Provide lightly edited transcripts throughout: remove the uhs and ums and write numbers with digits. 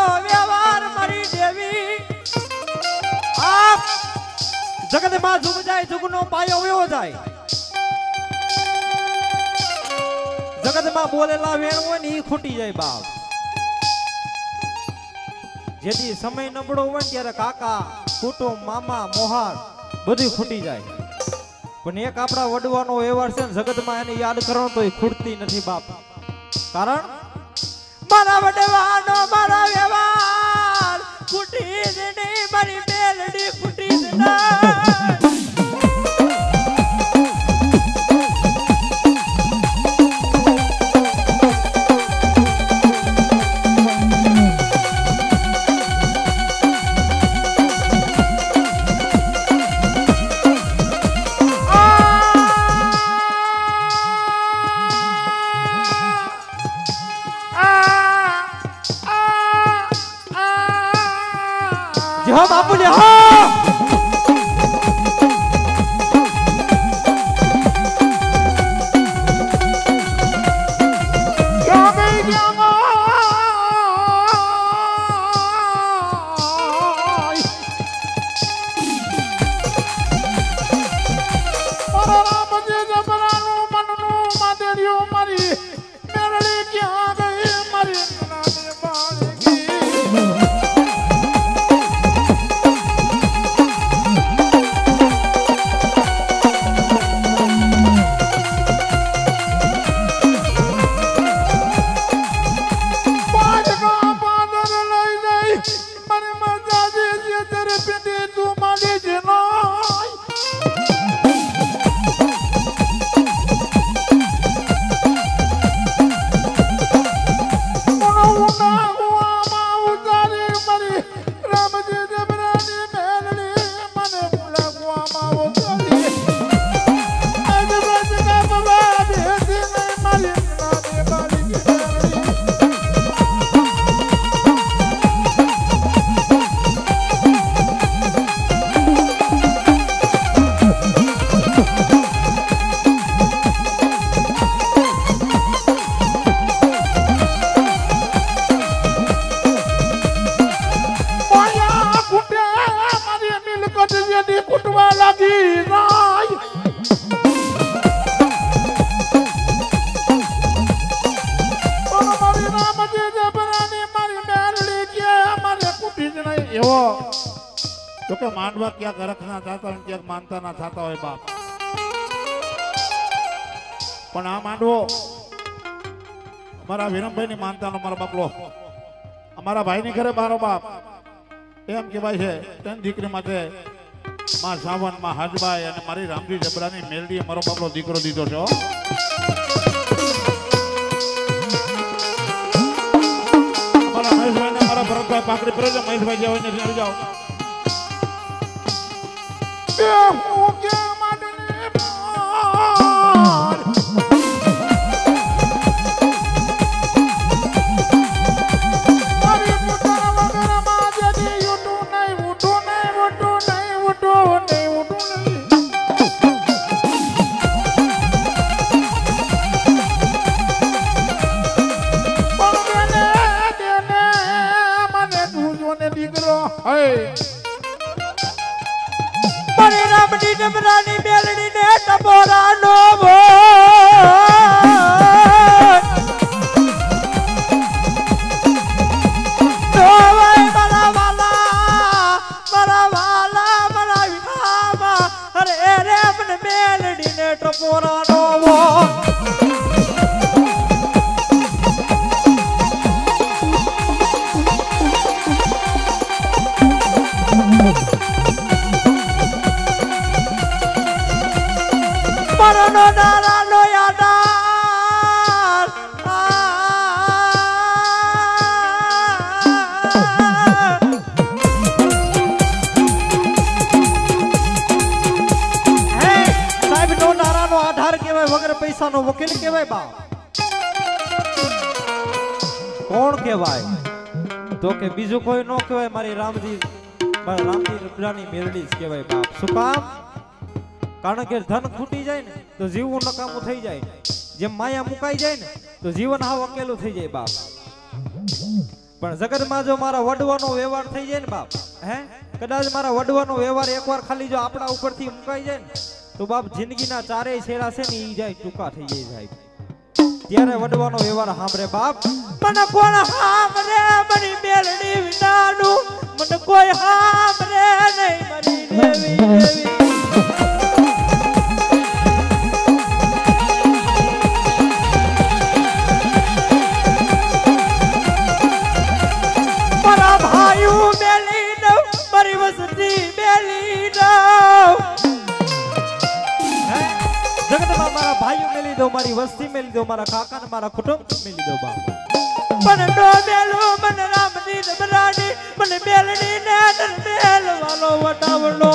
व्यवहार मारी देवी आप जगत में जुग जाए जुगनो पायो व्यो जाए जगत में बोलेला वेण होय ने ई खूटी जाए बाप जेदी समय नबळो होय त्यारे काका कुटुंब मामा मोहार बधी खूटी जाए पण एक आपड़ा वडવાનો व्यवहार छे जगत में एने याद करो तो ई खूटती नहीं बाप कारण मारा वडવાનો मारा व्यवहार खूटी ज नहीं मारी मेलडी खूटी ज नहीं हाँ बापू जी हाँ तो क्या मांडवा क्या रखना चाहता हूँ क्या मानता ना चाहता हो बाप पण आ मांडवो हमारा विरम भाई नहीं मानता हमारा बापलो हमारा भाई नहीं करे मारो बाप एम के भाई है तेन दीकरी माटे मां सावन मां हाजबाई અને મારી રામજી જબરાની મેલડીએ મારો બાપલો દીકરો દીધો છે हमारा મહેશભાઈ ને મારા ભરતભાઈ પાકડી પર જો મહેશભાઈ જે હોય ને આવી જાઓ હું કે માડને રામની જબરાની મેલડી ને ટપોરા નો ભો અરે રામની મેલડી ને ટપોરા નો ભો no nara no yada hey સાહેબ નો નારા નો આધાર કેવાય વગર પૈસા નો વકીલ કેવાય બા કોણ કેવાય તો કે બીજું કોઈ નો કહેવાય મારી રામજી રબરાની મેરડી જ કહેવાય બાપ શું કામ કારણ કે ધન ખૂટી જાય ને તો જીવવું નકામું થઈ જાય જેમ માયા મુકાઈ જાય ને તો જીવન હાવ અકેલું થઈ જાય બાપ પણ જગતમાં જો મારા વડવાનો વ્યવહાર થઈ જાય ને બાપ, હે કદાચ મારા વડવાનો વ્યવહાર એકવાર ખાલી જો આપણા ઉપરથી મુકાઈ જાય ને તો બાપ જિંદગીના ચારેય છેડા છે ને ઈ જાય ટૂંકા થઈ જાય સાહેબ. ત્યારે વડવાનો વ્યવહાર સાંભળે બાપ. મને કોણ સાંભળે મારી મેલડી વિનાનું, મને કોઈ સાંભળે નહીં મારી દેવી દેવી. મારા ભાઈઓ મેલી દઉં, મારી વસ્તી મેલી દઉં, જગતમાં મારા ભાઈઓ મેલી દઉં, મારી વસ્તી મેલી દઉં, મારા કાકા ને મારા કુટુંબ મેલી દઉં બાપ. પણ નો મેલું મને રામજી જબરાની, મને મેલડી ને મેલવાલો વટાવડો.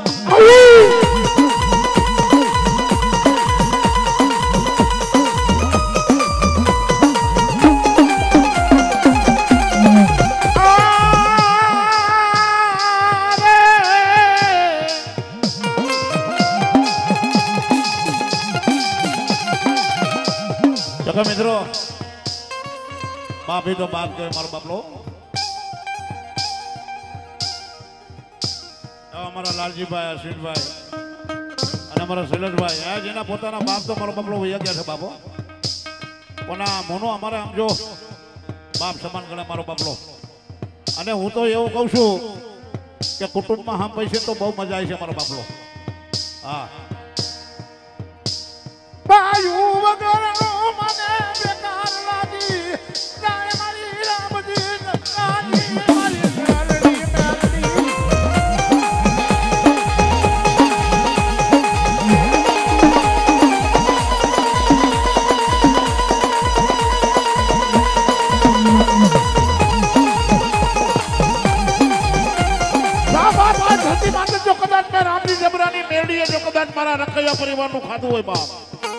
મિત્રો બાપ તો બાપ કે મારો બાપલો અમારા લાલજીભાઈ, અશ્વિનભાઈ અને અમારા શૈલેષભાઈ આ જેના પોતાના બાપ તો મારો બાપલો વૈયા ગયા છે બાપો. પણ આ મોનો અમારે આમ જો બાપ સમાન ગણે મારો બાપલો. અને હું તો એવું કહું છું કે કુટુંબમાં હામ પૈસે તો બહુ મજા આવી છે મારો બાપલો. હા બાયુ વગર મને બેકાર લાગી જાય મારી રામજી નકારી મારી મેલડી મેલડી. ધરતી માટે જો કદાચ મેં રામજી જબરાની મેલડીએ જો કદાચ મારા રખૈયા પરિવારનું ખાધું હોય બાપ,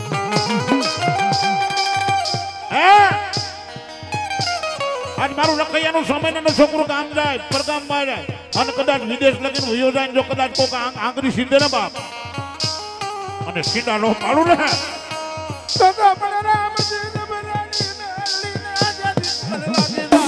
આજ મારું રખૈયાનું સમયનું છોકરું ગામ જાય પરગામમાં જાય અને કદાચ વિદેશ લગીને વયો જાય, જો કદાચ કોક આંગળી સીધે ને બાપ અને સીધા લો પાડું ને તો મને રામજી જબરાની મેલડીને આઝાદી લાગી જાય.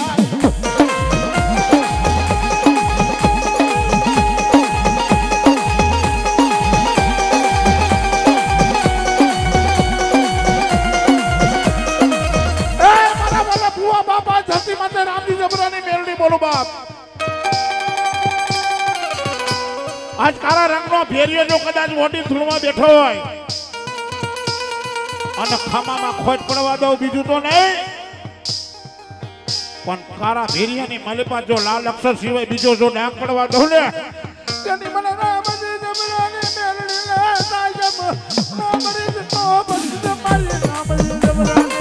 રામજી જબરાની મેલડી બોલો બાપ. આજ કાળા રંગનો ફેરિયો જો કદાચ મોટી ધૂળમાં બેઠો હોય અને ખામામાં ખોટ પડવા દઉં બીજું તો નહીં, પણ કાળા ફેરિયાની માલિપા જો લાલ અક્ષર સિવાય બીજો જો ડાક પડવા દઉં ને તેની મને રામજી જબરાની મેલડી લે સાહેબ મારી તો બસ મારી રામજી જબરાની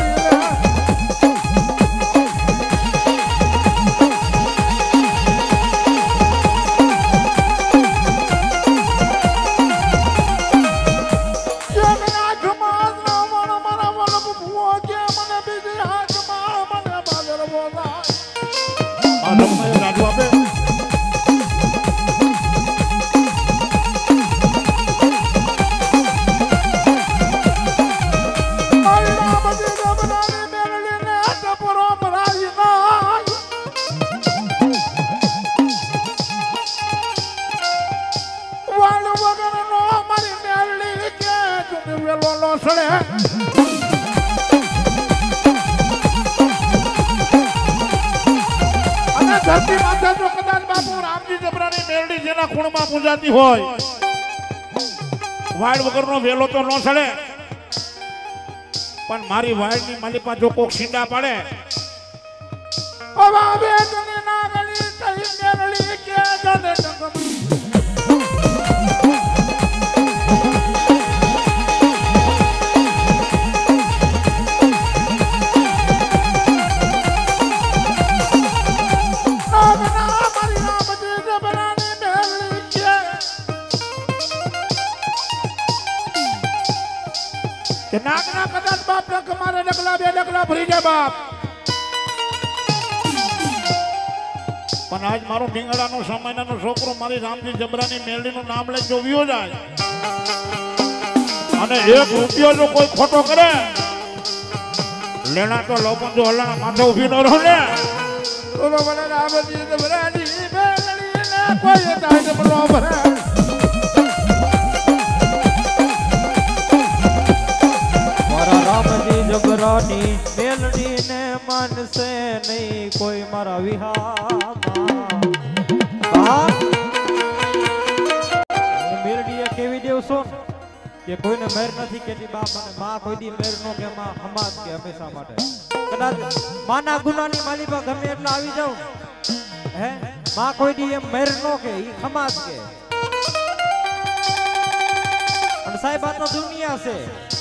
ધરતી માતા જો કદાચ બાપુ રામજી જબરાની મેલડી જેના ખૂણમાં પૂજાતી હોય વાડ વગરનો વેલો તો ન સડે, પણ મારી વાડની માલિપા જો કોક સીંડા પાડે નાગના કદાચ બાપ ને કમારે ડગલા બે ડગલા ભરી જાય બાપ. પણ આજ મારો ઢીંગડાનો સમયનો છોકરો મારી રામજી જબરાની મેલડીનું નામ લઈ જો વિયો જાય અને 1 રૂપિયો જો કોઈ ખોટો કરે લેણા તો લોકો જો હલાણા માથે ઉભી ન રહો ને બોલો મને રામજી જબરાની મેલડી ને કોઈ તાજ બનો ભરે મારા રામજી જબરાની મેલડી ને માનશે નહીં કોઈ મારા વિહામાં હું મેલડીએ કેવી દેવ છું કે કોઈને મેર નથી કેતી બાપ અને માં કોઈ દી મેર નો કે માં હમાત કે હંમેશા માટે કદાચ માના ગુનાની માલી પર ગમે એટલા આવી જાવ હે માં કોઈ દી એમ મેર નો કે ઈ ખમાત કે અને સાહેબ આ તો દુનિયા છે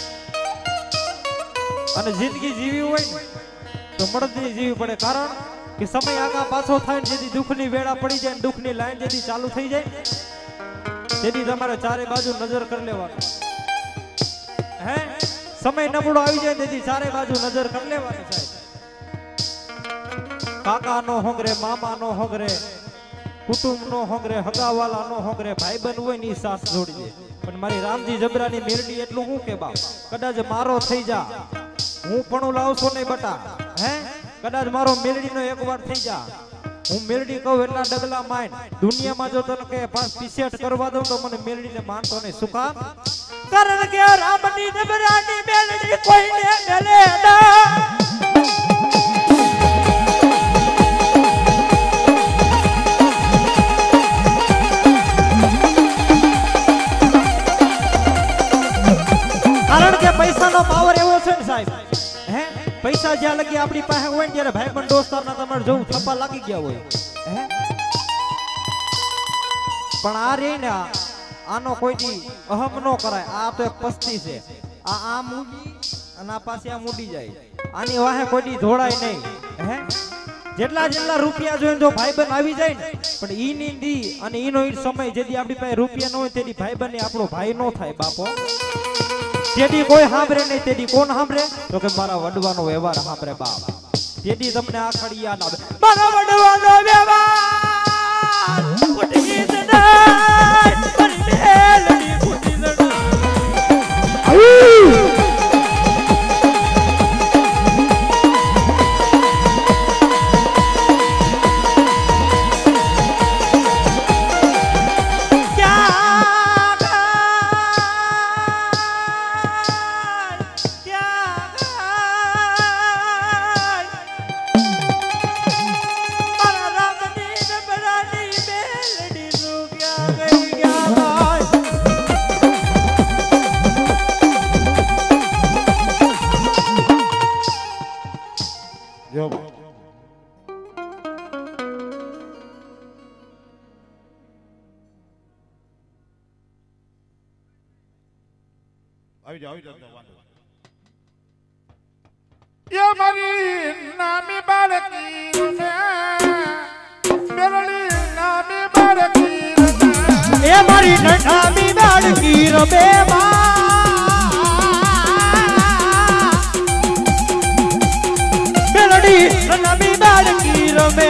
અને જિંદગી જીવી હોય ને તો મળતી જીવી પડે કારણ કે સમય આગા પાછો થાય ને જેથી દુઃખની વેળા પડી જાય ને દુઃખની લાઈન જેથી ચાલુ થઈ જાય તેથી તમારે ચારે બાજુ નજર કરી લેવાની હે સમય નબળો આવી જાય તેથી ચારે બાજુ નજર કરી લેવાની સાહેબ કાકા નો હોંગરે મામા નો હોંગરે કુટુંબ નો હોંગરે હગાવાલા નો હોંગરે ભાઈબંધ હોય ની સાથ જોડી દે પણ મારી રામજી જબરાની મેરડી એટલું હું કે બાપ કદાચ મારો થઈ જા હું પણ લાવશો નહીં બટા હે કદાચ મારો મેરડી નો એકવાર થઈ જા હું મેરડી કહું એટલા ડગલા માઈન દુનિયામાં જો તને કે પીસેટ કરવા દઉં તો મને મેરડી ને માનતો નહીં શું કામ કારણ કે રામની જબરાની મેરડી કોઈને મેલે ના કારણ કે પૈસાનો પાવર એવો છે ને સાહેબ હે પૈસા જ્યાં લગી આપણી પાસે હોય ને ત્યારે ભાઈ બંધ દોસ્તારના તમારે જોવું થપ્પા લાગી ગયા હોય હે પણ આ રે ને આનો કોઈ દી અહમ નો કરાય આ તો એક પસ્તી છે આ મૂડી અને આ પાસે આ મૂડી જાય આની વાહે કોઈ દી ધોળાય નહીં હે જેટલા રૂપિયા જોઈને જો ભાઈબંધ આવી જાય ને પણ ઈની દી અને ઈનો ઈ સમય જેથી આપણી પાસે રૂપિયા ન હોય તેથી ભાઈબંધ આપણો ભાઈ નો થાય બાપો તેથી કોઈ સાંભળે નહીં તેથી કોણ સાંભળે તો કે મારા વડવાનો વ્યવહાર સાંભળે બાપ તેથી તમને આ ખડી યાદ આવે મારા વડવાનો વ્યવહાર કુટી જનાય મારી મેલડી કુટી જનાય આવી જાવ વાંધો ये मारी नामी बालकी मेरड़ी नामी बालकी ए मारी नामी बालकी रबे मेरड़ी नामी बालकी रबे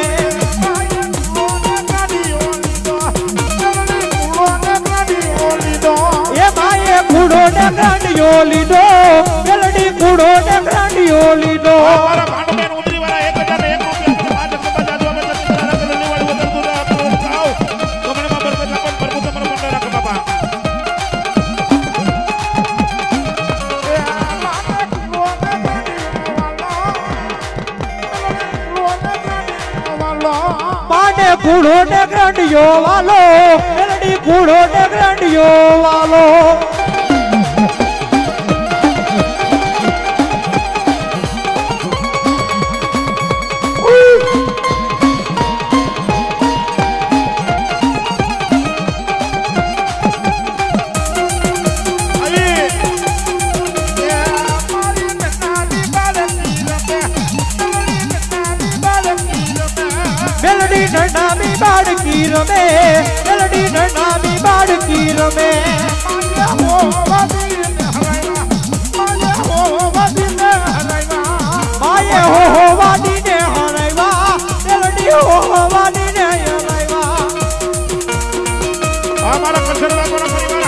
कूड़ो ने ग्रांडियो लीधो मेलडी कूड़ो ने ग्रांडियो लीधो हमारा भांडो में उतरी वाला 1001 रुपया आज को बता दो हमें तरह करने वाली उधर दूर आओ कमरे में बरकत अपन प्रभु तुम्हारा बंदा रख बाबा माने कूड़ो ने ग्रांडियो वालो मेलडी कूड़ो ने ग्रांडियो वालो नामी बाड़की रमे मेलडी नामी बाड़की रमे माये हो वादी ने हराइवा मेलडी हो वादी ने हराइवा हमारा कचरा वाला परिवार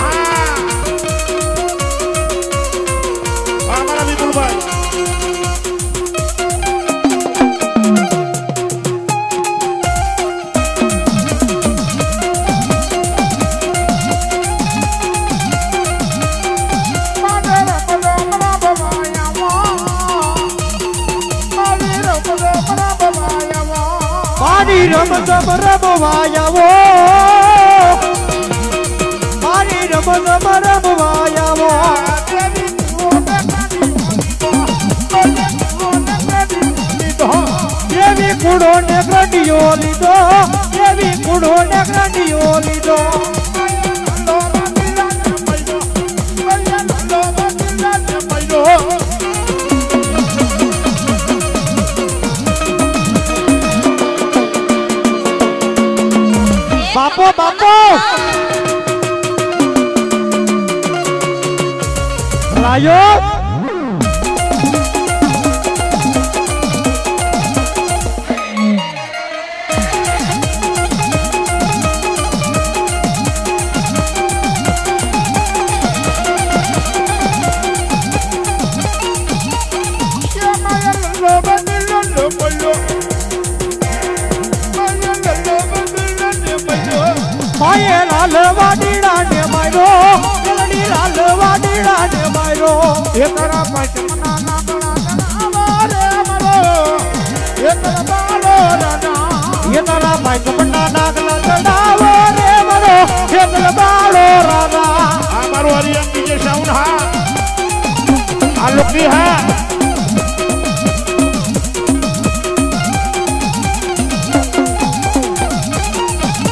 हां हमारा विपुल भाई રમ રમવાયાવો મારી રમ રમવાયાવો દેવી કુડો ને ગ્રડિયો લીધો દેવી કુડો ને ગ્રડિયો લીધો બાપો બાપો રાયો માયે લાલ વાડીડા ને મારો મેલડી લાલ વાડીડા ને મારો એ તારા પંચમના નાગણા રે મારો એ તારા બાળો રાજા એ તારા પંચમના નાગણા ચડાવો રે મારો એ તારા બાળો રાજા આ મારો હરિયમ બીજે સાઉન્ડ હા આ લોકની હા